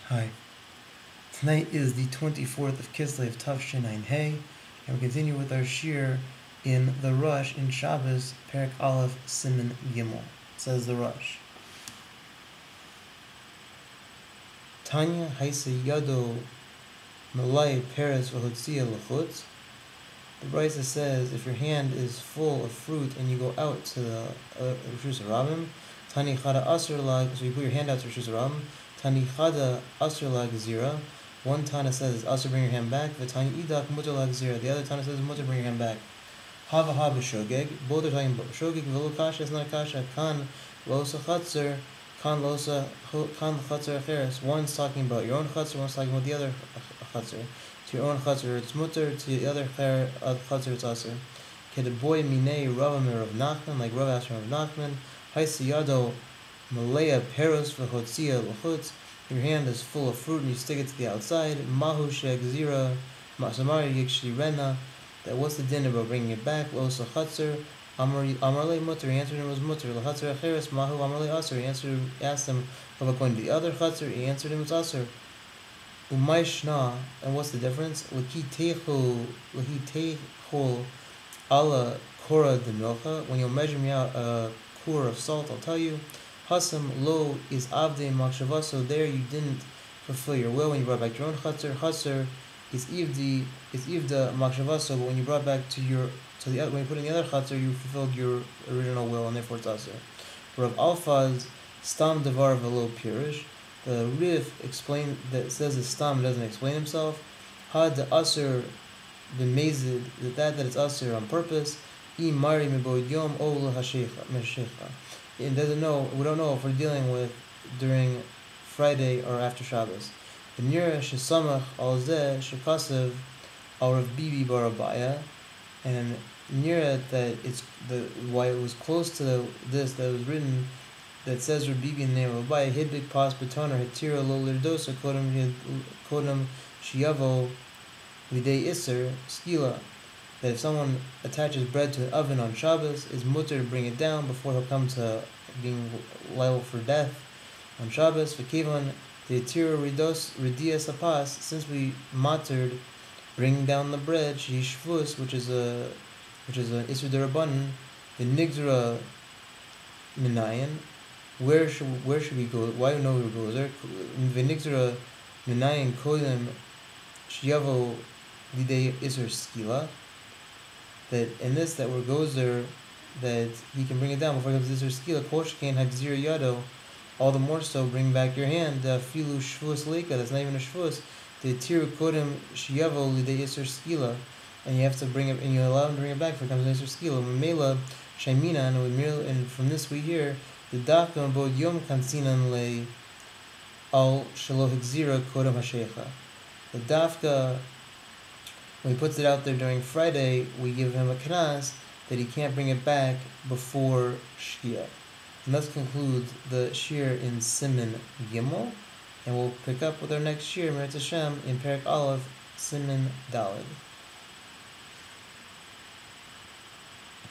Hi. Tonight is the 24th of Kislev Tafshin Ein Hey, and we continue with our shir in the Rush in Shabbos, Perek Aleph Siman Gimel. Says the Rush. Tanya Haisa Yado Malay Peres V'Hotzia L'chutz. The Brisa says if your hand is full of fruit and you go out to the Rishus Harabim, Tani Chada Asr Lag, so you put your hand out to Rishus Harabim, Tani Chada Asr Lag Zira. One Tana says Asr bring your hand back, V'Tani Idak Mutar Lag Zira. The other Tana says Mutar bring your hand back. Hava Hava Shogeg. Both are talking about Shogeg. V'lo Kasha is not Kasha. Kan Losa Chatzar. Kan Chatzar Acheres. One's talking about your own Chatzar, one's talking about the other Chatzar. To your own Chatzar it's Mutar, to the other Chatzar it's Asr. Kedeboy Minei Ravamer of Nachman, like Rav Asher of Nachman. Haisiyado Malaya Peros V'Hotzia L'chutz. Your hand is full of fruit and you stick it to the outside. Mahu Sheg Zira Masamari Yikshi Rena. That what's the din about bringing it back? Losa Chatzar. Amarle Mutter, he answered him was Mutter. L'Chatzar Acheres Mahu Amarle Asr. He asked him about going to the other Chatzar. He answered him was Asr. Umay Shna, and what's the difference? L'hi Teichol Ala Kora de Milcha. When you'll measure me out a core of salt, I'll tell you. Hasam Lo is Avde Makshava, so there you didn't fulfill your will when you brought back your own Chatzar. Chatzar is Ivda Makshava, so when you brought back to the other, when you put in the other Chatzar, you fulfilled your original will, and therefore it's Asr. Rav Alfaz Stam Devar Velo Pirish. The Rif explained that says the Stam doesn't explain himself. Had the Asr been mazed that it's Asr on purpose. I Mari Meboid Yom Ol Hashecha. And we don't know if we're dealing with during Friday or after Shabbos. The Nira Shesamach Al Zeh Shekasev Al Rav Bibi Barabaya, and Nira that it's why it was close to this that was written that says Rav Bibi in the name of Abaya Hidbik Pas Betoner Hetira Lo Lirdosa Kodam Shiavo Lidei Isser Skila, that if someone attaches bread to an oven on Shabbos, is mutter to bring it down before he'll come to being liable for death on Shabbos. V'kivan the Tira Ridias Apas, since we mattered bringing down the bread, Shishvus, which is a Isur Derabanan, the Nigzra Minayan. Where should we go? Why do we go there? The Nigzra Minayan Kodem Shiavo Lidei Isur Skila. That in this that where goes there that he can bring it down before he comes to Isur Skila, Koshkain Hagzir Yado, all the more so bring back your hand, Filu Shvus Leika, that's not even a Shvus, the Tiru Kodem Shiavo Lidei Isur Skila, and you have to bring it, and you allow him to bring it back before it comes to Isur Skila. Memela Shaimina, and from this we hear the Dafka Bod Yom Kansinan Le Al Shaloh Hagzira Kodem Hashecha. The Dafka, when he puts it out there during Friday, we give him a knas that he can't bring it back before Shkia. And thus concludes the shir in Siman Gimel, and we'll pick up with our next shir, Meretz Hashem, in Perek Aleph, Siman Daled.